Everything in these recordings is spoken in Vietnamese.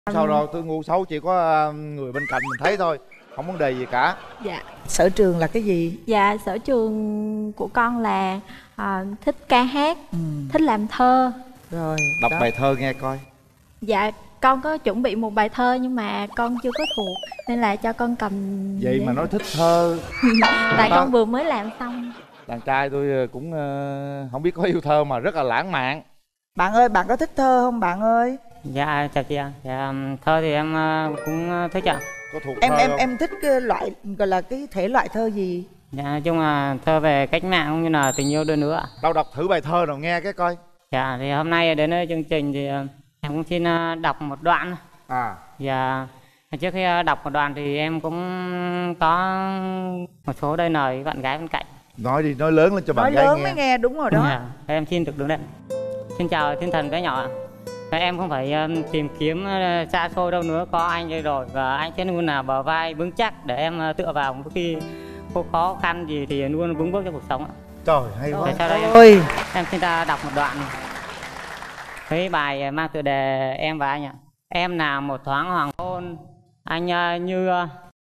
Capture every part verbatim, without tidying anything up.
Sao đâu, tôi ngu xấu chỉ có người bên cạnh mình thấy thôi, không vấn đề gì cả. Dạ. Sở trường là cái gì? Dạ, sở trường của con là à, thích ca hát, ừ. thích làm thơ. Rồi đọc đó. bài thơ nghe coi. Dạ, con có chuẩn bị một bài thơ nhưng mà con chưa có thuộc nên là cho con cầm. Vậy để... mà nói thích thơ. Tại Đó. con vừa mới làm xong. Đàn trai tôi cũng uh, không biết có yêu thơ mà rất là lãng mạn. Bạn ơi, bạn có thích thơ không bạn ơi? Dạ chào chị ạ. Dạ, thơ thì em cũng thích ạ. Có thuộc Em thơ em không? em thích cái loại gọi là cái thể loại thơ gì? Dạ, nói chung là thơ về cách mạng cũng như là tình yêu đôi nữa. Đâu đọc thử bài thơ nào nghe cái coi. Dạ, thì hôm nay đến với chương trình thì em cũng xin đọc một đoạn. À. Dạ, trước khi đọc một đoạn thì em cũng có một số đôi lời với bạn gái bên cạnh. Nói đi, nói lớn lên cho Nói bạn gái lớn nghe. mới nghe, đúng rồi đó. Dạ, em xin được đứng đây. Xin chào thiên thần bé nhỏ ạ. Em không phải um, tìm kiếm uh, xa xôi đâu nữa, có anh đây rồi. Và anh sẽ luôn là bờ vai vững chắc để em uh, tựa vào một khi có khó khăn gì thì luôn vững bước trong cuộc sống ạ. Trời, hay quá. Để sau đây Ôi. em, em xin ta đọc một đoạn với bài mang tựa đề Em và Anh ạ. Em nào một thoáng hoàng hôn, anh uh, như uh...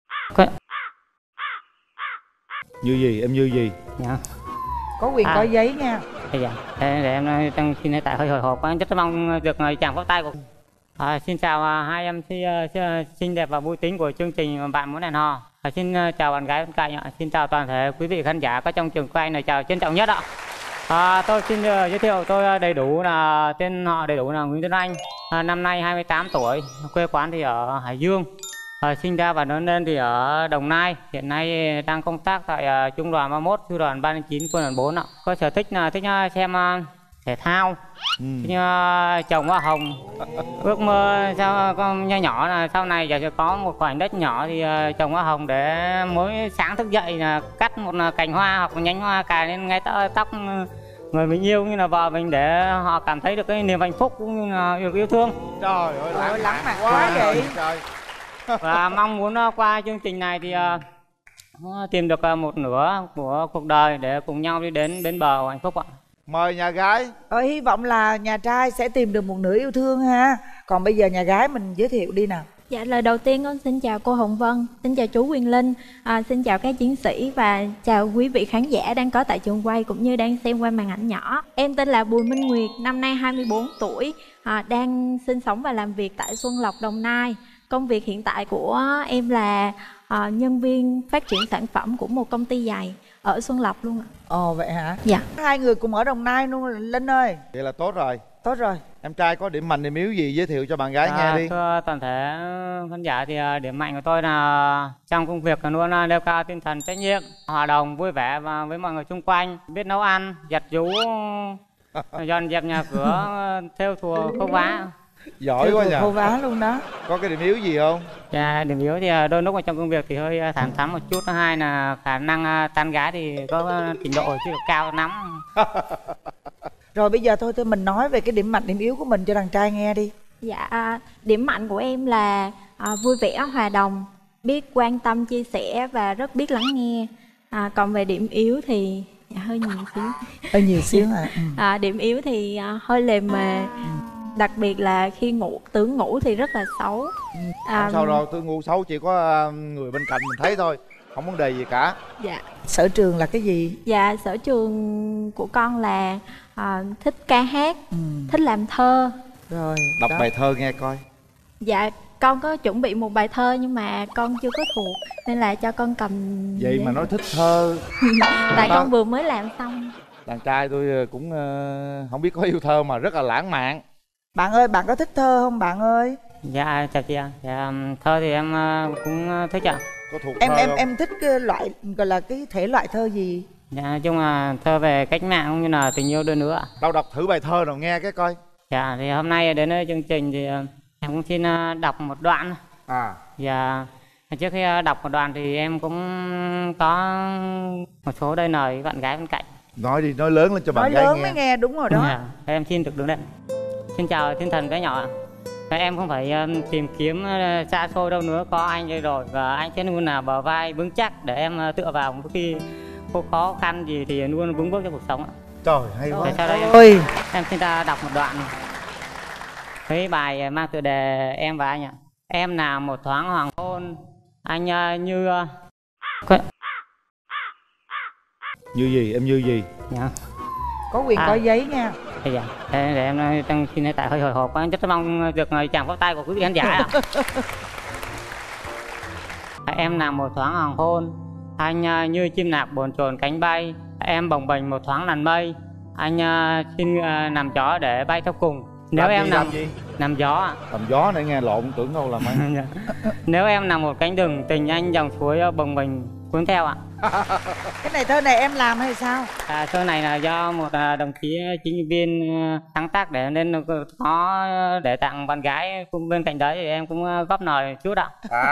Như gì, em như gì? Dạ. Có quyền À. có giấy nha. Dạ, để, để em tăng xin hiện tại hơi hồi hộp, rất mong được chàng pháo tay của. À, xin chào à, hai em xinh, xinh đẹp và vui tính của chương trình Bạn Muốn Hẹn Hò. À, xin chào bạn gái bên cạnh ạ. Xin chào toàn thể quý vị khán giả có trong trường quay này, chào trân trọng nhất ạ. À, tôi xin uh, giới thiệu tôi đầy đủ là tên họ đầy đủ là Nguyễn Tuấn Anh. À, năm nay hai mươi tám tuổi, quê quán thì ở Hải Dương. À, sinh ra và lớn lên thì ở Đồng Nai, hiện nay đang công tác tại uh, trung đoàn ba mươi mốt, sư đoàn ba mươi chín, quân đoàn bốn ạ. Có sở thích là thích uh, xem uh, thể thao, ừ. thích uh, trồng hoa hồng. Ước mơ sao con nho nhỏ là sau này giờ sẽ có một khoảnh đất nhỏ thì uh, trồng hoa hồng để mỗi sáng thức dậy là cắt một uh, cành hoa hoặc một nhánh hoa cài lên ngay tóc uh, người mình yêu như là vợ mình để họ cảm thấy được cái niềm hạnh phúc cũng như là yêu, yêu thương. Trời ơi, lãng, lãng mạn quá, quá vậy. Trời. Và mong muốn qua chương trình này thì uh, tìm được uh, một nửa của cuộc đời để cùng nhau đi đến bến bờ hạnh phúc ạ. Mời nhà gái. Ờ, hy vọng là nhà trai sẽ tìm được một nửa yêu thương ha. Còn bây giờ nhà gái mình giới thiệu đi nào. Dạ, lời đầu tiên con xin chào cô Hồng Vân, xin chào chú Quyền Linh, à, xin chào các chiến sĩ và chào quý vị khán giả đang có tại trường quay cũng như đang xem qua màn ảnh nhỏ. Em tên là Bùi Minh Nguyệt, năm nay hai mươi bốn tuổi, à, đang sinh sống và làm việc tại Xuân Lộc, Đồng Nai. Công việc hiện tại của em là à, nhân viên phát triển sản phẩm của một công ty giày ở Xuân Lộc luôn ạ. Ồ vậy hả? Dạ. Hai người cùng ở Đồng Nai luôn Linh ơi. Vậy là tốt rồi. Tốt rồi. Em trai có điểm mạnh điểm yếu gì giới thiệu cho bạn gái À, nghe đi. thưa toàn thể khán giả thì điểm mạnh của tôi là trong công việc là luôn nêu cao tinh thần trách nhiệm, hòa đồng vui vẻ và với mọi người xung quanh, biết nấu ăn, giặt giũ, dọn dẹp nhà cửa, thêu thùa khâu vá. Giỏi quá nhỉ. Khâu vá luôn đó. Có cái điểm yếu gì không? Dạ, điểm yếu thì đôi lúc ở trong công việc thì hơi thẳng thắn một chút. Thứ hai là khả năng tán gái thì có trình độ chưa được cao lắm. Rồi bây giờ thôi thôi mình nói về cái điểm mạnh điểm yếu của mình cho đàn trai nghe đi. Dạ, điểm mạnh của em là à, vui vẻ, hòa đồng, biết quan tâm, chia sẻ và rất biết lắng nghe. À, còn về điểm yếu thì dạ, hơi nhiều xíu. Hơi nhiều xíu à. Ừ. À, điểm yếu thì à, hơi lề mề. Đặc biệt là khi ngủ, tưởng ngủ thì rất là xấu. À, không sao đâu, tôi ngu xấu chỉ có người bên cạnh mình thấy thôi, không vấn đề gì cả. Dạ. Sở trường là cái gì? Dạ, sở trường của con là à, thích ca hát, ừ. thích làm thơ. Rồi đọc đó. bài thơ nghe coi. Dạ, con có chuẩn bị một bài thơ nhưng mà con chưa có thuộc nên là cho con cầm. Vậy để... mà nói thích thơ. Tại Đó. con vừa mới làm xong. Đàn trai tôi cũng uh, không biết có yêu thơ mà rất là lãng mạn. Bạn ơi, bạn có thích thơ không bạn ơi? Dạ chào chị ạ. Dạ, thơ thì em cũng thích ạ. Có thuộc Em thơ em không? em thích cái loại gọi là cái thể loại thơ gì? Dạ, nói chung là thơ về cách mạng cũng như là tình yêu đôi nữa. Đâu đọc thử bài thơ nào nghe cái coi. Dạ, thì hôm nay đến với chương trình thì em cũng xin đọc một đoạn. À. Dạ, trước khi đọc một đoạn thì em cũng có một số đôi lời với bạn gái bên cạnh. Nói đi, nói lớn lên cho bạn Nói gái lớn nghe. mới nghe, đúng rồi đó. Dạ, em xin được đứng đây. Xin chào thiên thần bé nhỏ ạ. Em không phải um, tìm kiếm uh, xa xôi đâu nữa, có anh đây rồi. Và anh sẽ luôn là bờ vai vững chắc để em uh, tựa vào một khi có khó khăn gì thì luôn vững bước trong cuộc sống ạ. Trời, hay quá. Để sau đây Ôi. em xin ta đọc một đoạn Với bài mang tựa đề Em và Anh ạ. Em là một thoáng hoàng hôn, anh uh, như uh... Như gì? Em như gì? Dạ. Có quyền À. có giấy nha. Dạ. Để, để em đang xin tại hơi hồi hộp quá, rất mong được chàng pháo tay của quý vị khán giả ạ. Em là một thoáng hoàng hôn, anh uh, như chim nạc bồn chồn cánh bay. Em bồng bềnh một thoáng làn mây, anh uh, xin uh, nằm gió để bay theo cùng. Nếu Làm em gì, nằm làm gì? nằm gió ạ. Làm gió để nghe lộn tưởng đâu làm ăn. Nếu em nằm một cánh rừng, tình anh dòng suối bồng bềnh cuốn theo ạ. Cái này thơ này em làm hay sao? À, thơ này là do một à, đồng chí chính viên uh, sáng tác để nên có để tặng bạn gái. Cũng bên cạnh đấy thì em cũng uh, góp lời chút ạ.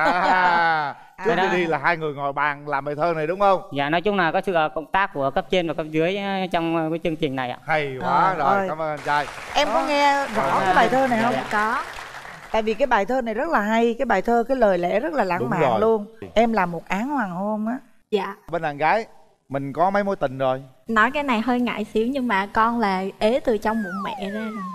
À, trước À. khi đi là hai người ngồi bàn làm bài thơ này đúng không? Dạ, nói chung là có sự uh, cộng tác của cấp trên và cấp dưới uh, trong uh, cái chương trình này ạ. Hay quá. Trời Rồi, ơi. cảm ơn anh trai. Em có nghe rõ Dạ. cái bài thơ này không? Dạ. Có. Tại vì cái bài thơ này rất là hay. Cái bài thơ, cái lời lẽ rất là lãng Đúng mạn rồi. luôn. Em là một áng hoàng hôn á. Dạ. Bên đàn gái mình có mấy mối tình rồi? Nói cái này hơi ngại xíu nhưng mà con là ế từ trong bụng mẹ ra rồi.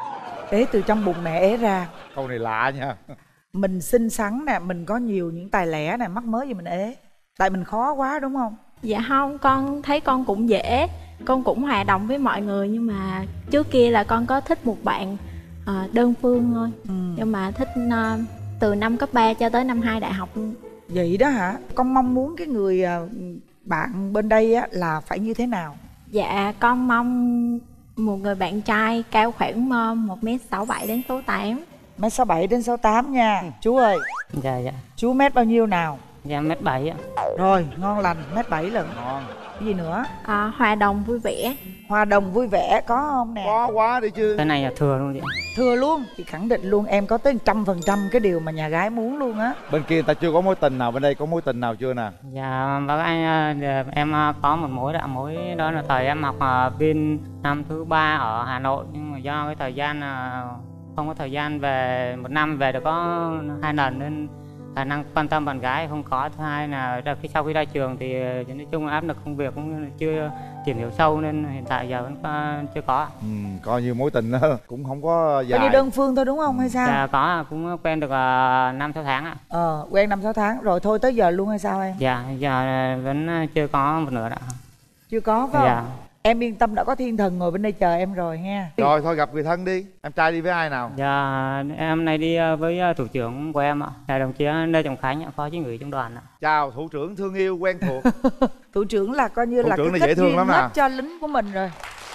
Ế từ trong bụng mẹ ế ra. Câu này lạ nha. Mình xinh xắn nè, mình có nhiều những tài lẻ nè, mắc mớ gì mình ế. Tại mình khó quá đúng không? Dạ không, con thấy con cũng dễ. Con cũng hòa đồng với mọi người. Nhưng mà trước kia là con có thích một bạn ờ, đơn phương thôi. Ừ. Nhưng mà thích ờ, từ năm cấp ba cho tới năm hai đại học luôn. Vậy đó hả? Con mong muốn cái người à, bạn bên đây á là phải như thế nào? Dạ con mong một người bạn trai cao khoảng ờ, một mét sáu bảy đến số tám. Mét sáu bảy đến sáu tám nha. Chú ơi, Dạ, dạ. chú mét bao nhiêu nào? Dạ, mét bảy ạ. Rồi, ngon lành, mét bảy lận. Ngon. Cái gì nữa? Ờ, hòa đồng vui vẻ. Hòa đồng vui vẻ có không nè? Có quá đi chứ. Cái này là thừa luôn chị. Thừa luôn. Chị khẳng định luôn em có tới một trăm phần trăm cái điều mà nhà gái muốn luôn á. Bên kia người ta chưa có mối tình nào, bên đây có mối tình nào chưa nè? Dạ, bác anh, ờ, em ờ, có một mối đã mối đó là thời em học ờ, bên năm thứ ba ở Hà Nội. Nhưng mà do cái thời gian ờ, không có thời gian về, một năm về được có hai lần nên khả năng quan tâm bạn gái không có. Thứ hai là ra khi sau khi ra trường thì ờ, nói chung là áp lực công việc cũng chưa tìm hiểu sâu nên hiện tại giờ vẫn có, chưa có. Ừ, coi như mối tình đó cũng không có Coi dài. như đơn phương thôi đúng không hay sao? Dạ, có, cũng quen được uh, năm sáu tháng ạ. Ờ, quen năm sáu tháng rồi thôi tới giờ luôn hay sao em? Dạ, giờ vẫn chưa có một nửa đã. Chưa có phải không? Dạ. Em yên tâm, đã có thiên thần ngồi bên đây chờ em rồi nha. Rồi thôi gặp người thân đi. Em trai đi với ai nào? Dạ, em này đi ờ, với ờ, thủ trưởng của em ạ, là đồng chí Lê Trọng Khánh ạ, phó chính ủy trong đoàn ạ. Chào thủ trưởng thương yêu quen thuộc. Thủ trưởng là coi như Thủ là trưởng cái này dễ kết thương duyên lắm hết nè. cho lính của mình rồi.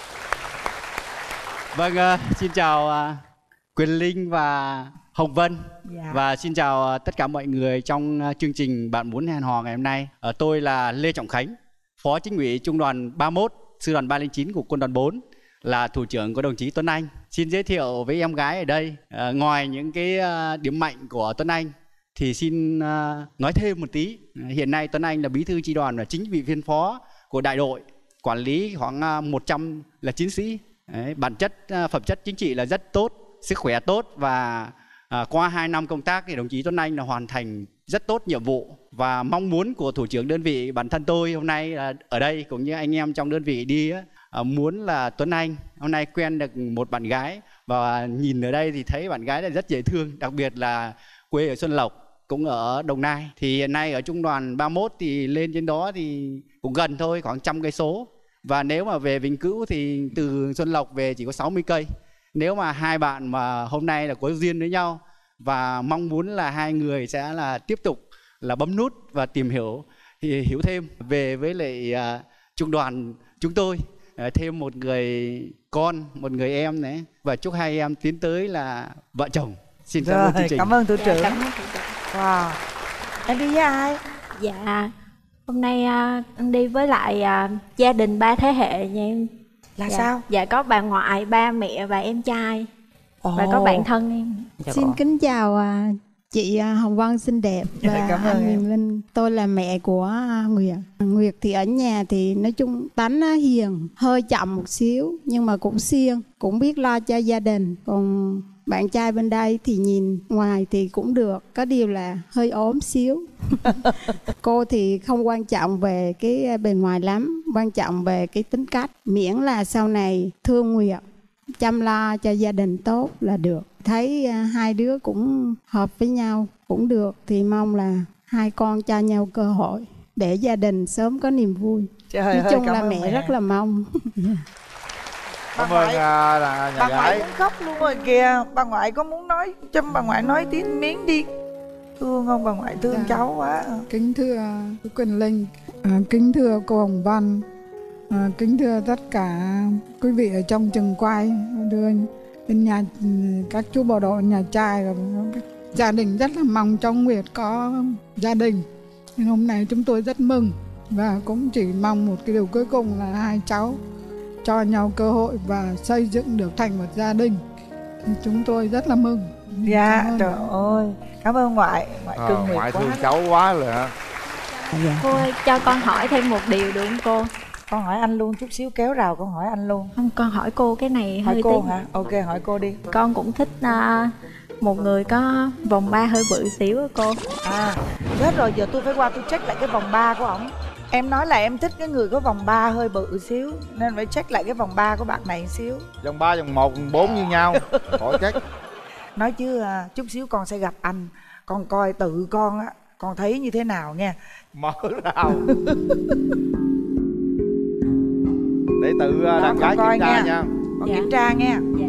Vâng, uh, xin chào uh, Quyền Linh và Hồng Vân. Dạ. Và xin chào uh, tất cả mọi người trong uh, chương trình Bạn Muốn Hẹn Hò ngày hôm nay. uh, Tôi là Lê Trọng Khánh, phó chính ủy trung đoàn ba mươi mốt, sư đoàn ba không chín của quân đoàn bốn, là thủ trưởng của đồng chí Tuấn Anh. Xin giới thiệu với em gái ở đây, uh, ngoài những cái uh, điểm mạnh của Tuấn Anh thì xin uh, nói thêm một tí. Uh, hiện nay Tuấn Anh là bí thư chi đoàn và chính vị viên phó của đại đội, quản lý khoảng uh, một trăm là chiến sĩ. Đấy, bản chất uh, phẩm chất chính trị là rất tốt, sức khỏe tốt, và uh, qua hai năm công tác thì đồng chí Tuấn Anh là hoàn thành rất tốt nhiệm vụ. Và mong muốn của thủ trưởng đơn vị, bản thân tôi hôm nay là ở đây cũng như anh em trong đơn vị đi á, uh, muốn là Tuấn Anh hôm nay quen được một bạn gái, và nhìn ở đây thì thấy bạn gái là rất dễ thương, đặc biệt là quê ở Xuân Lộc, cũng ở Đồng Nai. Thì hiện nay ở trung đoàn ba mươi mốt thì lên trên đó thì cũng gần thôi, khoảng trăm cây số. Và nếu mà về Vĩnh Cửu thì từ Xuân Lộc về chỉ có sáu mươi cây. Nếu mà hai bạn mà hôm nay là có duyên với nhau và mong muốn là hai người sẽ là tiếp tục là bấm nút và tìm hiểu thì hiểu thêm về với lại uh, trung đoàn chúng tôi, uh, thêm một người con, một người em đấy, và chúc hai em tiến tới là vợ chồng. Xin cảm Rồi, ơn chương trình. cảm ơn thủ Dạ, trưởng. cảm ơn thủ trưởng. Wow. Em đi với ai? Dạ hôm nay à, em đi với lại à, gia đình ba thế hệ nha em. Là Dạ. sao? Dạ có bà ngoại, ba mẹ và em trai. Ồ. Và có bạn thân em. Dạ, Xin có. kính chào à, chị à, Hồng Vân xinh đẹp và Cảm ơn anh em. Huyền Linh. Tôi là mẹ của à, Nguyệt. Nguyệt thì ở nhà thì nói chung tánh á, hiền, hơi chậm một xíu nhưng mà cũng siêng, cũng biết lo cho gia đình. Còn bạn trai bên đây thì nhìn ngoài thì cũng được, có điều là hơi ốm xíu. Cô thì không quan trọng về cái bề ngoài lắm, quan trọng về cái tính cách, miễn là sau này thương Nguyệt, chăm lo cho gia đình tốt là được. thấy à, hai đứa cũng hợp với nhau, cũng được, thì mong là hai con cho nhau cơ hội để gia đình sớm có niềm vui. Trời Nói ơi, chung cảm là ơn mẹ, mẹ. rất là mong. Bà Cảm ơn ngoại, à, là nhà bà ngoại gái. muốn khóc luôn rồi kìa. Bà ngoại có muốn nói cho bà ngoại nói tiếng miếng đi. Thương không bà ngoại, thương Dạ. cháu quá. Kính thưa cô Quỳnh Linh, à, kính thưa cô Hồng Vân, à, kính thưa tất cả quý vị ở trong trường quay, đưa bên nhà các chú bộ đội nhà trai, và gia đình rất là mong cho Nguyệt có gia đình. Nhưng hôm nay chúng tôi rất mừng và cũng chỉ mong một cái điều cuối cùng là hai cháu cho nhau cơ hội và xây dựng được thành một gia đình. Chúng tôi rất là mừng. Dạ, Cảm ơn. trời ơi, cảm ơn ngoại. Ngoại Ờ, cưng Nguyệt ngoại quá. thương cháu quá rồi hả? Cô ơi, cho con hỏi thêm một điều được không cô? Con hỏi anh luôn, chút xíu kéo rào con hỏi anh luôn. Không, con hỏi cô cái này Hỏi hơi cô tí. hả? Ok, hỏi cô đi. Con cũng thích à, một người có vòng ba hơi bự xíu á cô. À, chết rồi, giờ tôi phải qua tôi check lại cái vòng ba của ổng. Em nói là em thích cái người có vòng ba hơi bự xíu, nên phải check lại cái vòng ba của bạn này một xíu. Vòng ba, vòng một, vòng bốn như nhau. Khỏi chết. Nói chứ à, chút xíu con sẽ gặp anh, con coi tự con á, con thấy như thế nào nha. Mở rào. Để tự à, Đó, đàn con gái coi kiểm tra nha. nha. Con Dạ. kiểm tra nha. Dạ.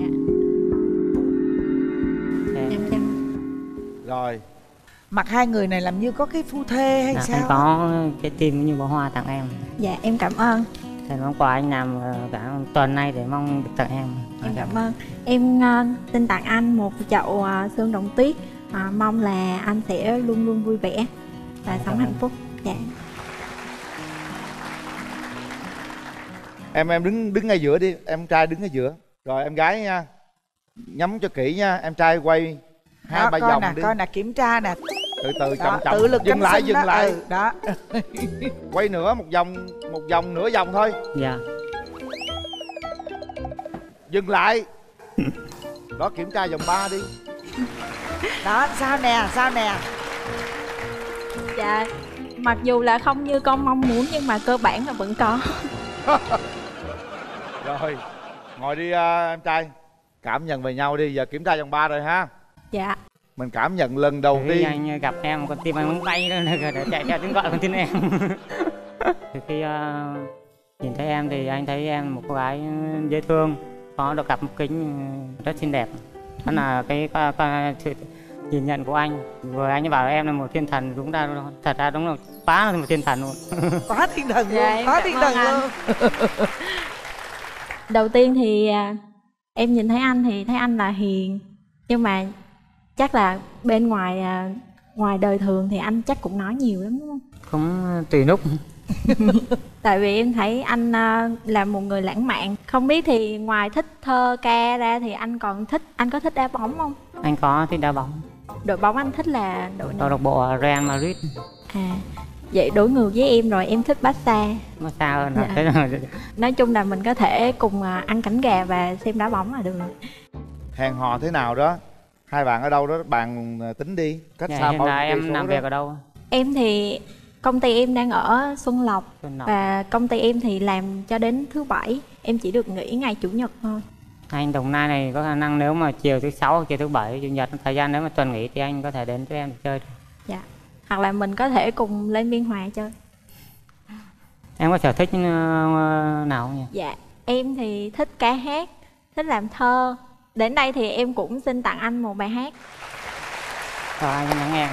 Em xem. Rồi. Mặt hai người này làm như có cái phu thê hay Dạ, sao? anh có cái tim như bó hoa tặng em. Dạ em cảm ơn. Thì món quà anh làm ờ, cả tuần nay để mong được tặng em. Em cảm ơn. Em à, xin tặng anh một chậu à, sơn đồng tuyết. À, mong là anh sẽ luôn luôn vui vẻ và sống hạnh phúc. Dạ. Em em đứng đứng ngay giữa đi, em trai đứng ngay giữa. Rồi em gái nha. Nhắm cho kỹ nha, em trai quay hai Đó, ba coi vòng nè, đi. coi nè, kiểm tra nè. Từ từ Đó, chậm chậm. tự lực Dừng cánh lại, sinh dừng đó. lại. Ừ, đó. Quay nữa một vòng, một vòng nửa vòng thôi. Dạ. Dừng lại. Đó, kiểm tra vòng ba đi. Đó, sao nè, sao nè. Dạ. Mặc dù là không như con mong muốn nhưng mà cơ bản là vẫn có. Rồi, ngồi đi à, em trai. Cảm nhận về nhau đi, giờ kiểm tra vòng ba rồi ha. Dạ. Mình cảm nhận lần đầu Khi tiên. anh gặp em con tim anh muốn bay lên để chạy theo tiếng gọi con tim em. Từ khi uh, nhìn thấy em thì anh thấy em một cô gái dễ thương, có được cặp mắt kính rất xinh đẹp. Đó là cái, cái, cái sự nhìn nhận của anh. Vừa anh bảo em là một thiên thần, đúng ra thật ra đúng là quá là một thiên thần luôn. Quá thiên thần luôn, Dạ, em quá cảm thiên ơn thần anh. luôn. Đầu tiên thì à, em nhìn thấy anh thì thấy anh là hiền. Nhưng mà chắc là bên ngoài à, ngoài đời thường thì anh chắc cũng nói nhiều lắm đúng không? Cũng tùy lúc. Tại vì em thấy anh à, là một người lãng mạn. Không biết thì ngoài thích thơ ca ra thì anh còn thích, anh có thích đá bóng không? Anh có thích đá bóng. Đội bóng anh thích là đội Câu nào? lạc bộ Real Madrid. À, vậy đối ngược với em rồi, em thích Barca. Nó xa hơn rồi. Dạ. Thế là Nói chung là mình có thể cùng à, ăn cánh gà và xem đá bóng là được. Hẹn hò thế nào đó. Hai bạn ở đâu đó, bạn tính đi. Cách dạ, xa hiện bao tại nhiêu em cây số làm đó. việc ở đâu? Em thì công ty em đang ở Xuân Lộc. Xuân Lộc. Và công ty em thì làm cho đến thứ bảy. Em chỉ được nghỉ ngày chủ nhật thôi. Anh Đồng Nai này có khả năng nếu mà chiều thứ sáu, chiều thứ bảy, chủ nhật thời gian nếu mà tuần nghỉ thì anh có thể đến với em để chơi. Dạ. Hoặc là mình có thể cùng lên Biên Hòa chơi. Em có sở thích uh, nào không nhỉ? Dạ. Em thì thích ca hát, thích làm thơ. Đến đây thì em cũng xin tặng anh một bài hát. Cho anh lắng nghe.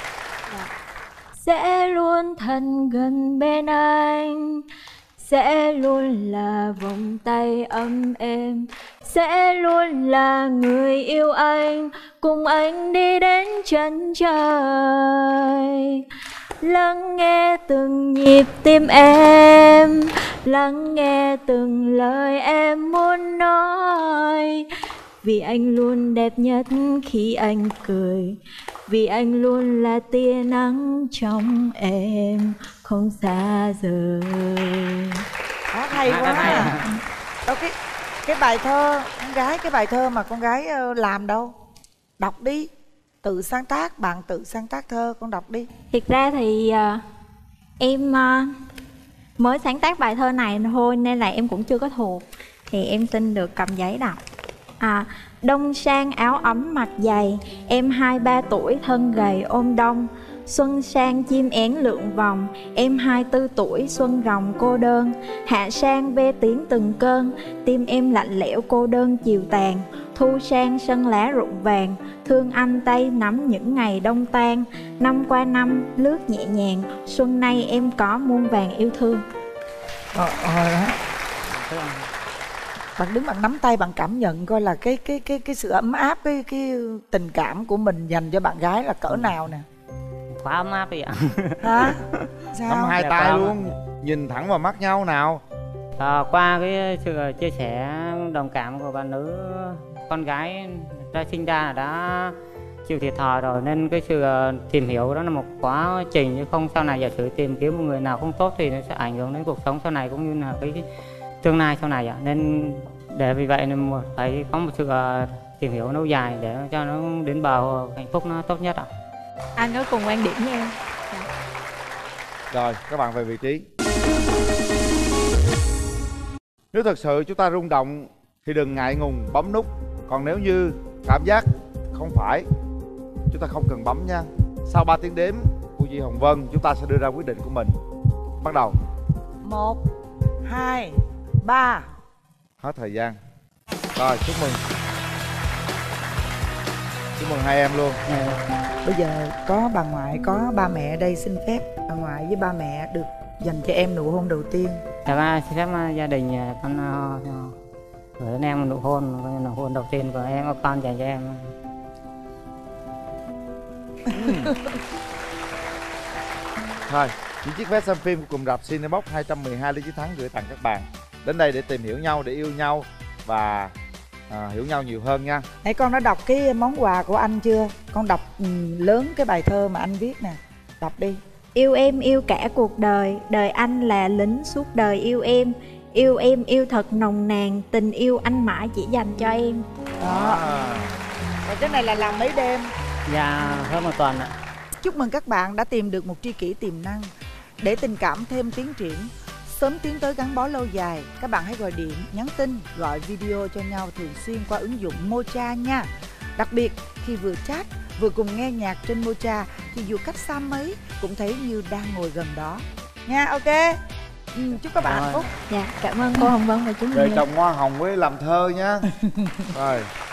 Sẽ luôn thân gần bên anh, sẽ luôn là vòng tay ấm êm, sẽ luôn là người yêu anh, cùng anh đi đến chân trời. Lắng nghe từng nhịp tim em, lắng nghe từng lời em muốn nói. Vì anh luôn đẹp nhất khi anh cười, vì anh luôn là tia nắng trong em không xa rời. Hát hay Hát quá. hay. À. Đâu cái cái bài thơ con gái, cái bài thơ mà con gái ờ, làm đâu? Đọc đi. Tự sáng tác, bạn tự sáng tác thơ, con đọc đi. Thực ra thì uh, em uh, mới sáng tác bài thơ này thôi nên là em cũng chưa có thuộc. Thì em xin được cầm giấy đọc. À, đông sang áo ấm mặc dày, em hai ba tuổi thân gầy ôm đông. Xuân sang chim én lượn vòng, em hai tư tuổi xuân rồng cô đơn. Hạ sang ve tiếng từng cơn, tim em lạnh lẽo cô đơn chiều tàn. Thu sang sân lá rụng vàng, thương anh tay nắm những ngày đông tan. Năm qua năm lướt nhẹ nhàng, xuân nay em có muôn vàng yêu thương. Ờ, ờ, bạn đứng bạn nắm tay, bạn cảm nhận coi là cái cái cái cái sự ấm áp, cái cái tình cảm của mình dành cho bạn gái là cỡ nào nè. Quá ấm áp đi ạ. Hả? Sao? Nắm hai Dạ, tay có. luôn, nhìn thẳng vào mắt nhau nào. À, qua cái sự chia sẻ đồng cảm của bạn nữ, con gái đã sinh ra là đã chịu thiệt thòi rồi, nên cái sự tìm hiểu đó là một quá trình, chứ không sau này giả sử tìm kiếm một người nào không tốt thì nó sẽ ảnh hưởng đến cuộc sống sau này cũng như là cái tương lai sau này ạ. Nên để vì vậy nên phải có một sự tìm hiểu lâu dài để cho nó đến bờ hạnh phúc nó tốt nhất ạ. Anh có cùng quan điểm với em. Rồi, các bạn về vị trí. Nếu thật sự chúng ta rung động thì đừng ngại ngùng bấm nút. Còn nếu như cảm giác không phải, chúng ta không cần bấm nha. Sau ba tiếng đếm của Duy Hồng Vân, chúng ta sẽ đưa ra quyết định của mình. Bắt đầu. Một, hai, ba. Hết thời gian. Rồi, chúc mừng. Chúc mừng hai em luôn. Bây giờ có bà ngoại, có ba mẹ ở đây, xin phép bà ngoại với ba mẹ được dành cho em nụ hôn đầu tiên. Dạ ba, xin phép gia đình con gửi đến em một nụ hôn, nụ hôn đầu tiên của em, con dành cho em. Thôi, những chiếc vé xem phim của cụm rạp Cinebox hai trăm mười hai lý chiến thắng gửi tặng các bạn. Đến đây để tìm hiểu nhau, để yêu nhau và à, hiểu nhau nhiều hơn nha. Nãy con đã đọc cái món quà của anh chưa? Con đọc um, lớn cái bài thơ mà anh viết nè. Đọc đi. Yêu em yêu cả cuộc đời, đời anh là lính suốt đời yêu em. Yêu em yêu thật nồng nàn, tình yêu anh mãi chỉ dành cho em. Đó. Và cái này là làm mấy đêm? Dạ, hơn một tuần ạ. Chúc mừng các bạn đã tìm được một tri kỷ tiềm năng. Để tình cảm thêm tiến triển, sớm tiến tới gắn bó lâu dài, các bạn hãy gọi điện, nhắn tin, gọi video cho nhau thường xuyên qua ứng dụng Mocha nha. Đặc biệt khi vừa chat vừa cùng nghe nhạc trên Mocha thì dù cách xa mấy cũng thấy như đang ngồi gần đó nha. Ok. Ừ, chúc các bạn hạnh phúc. Dạ, cảm ơn cô Hồng Vân và chú Về Minh. trồng hoa hồng với làm thơ nhá. Rồi.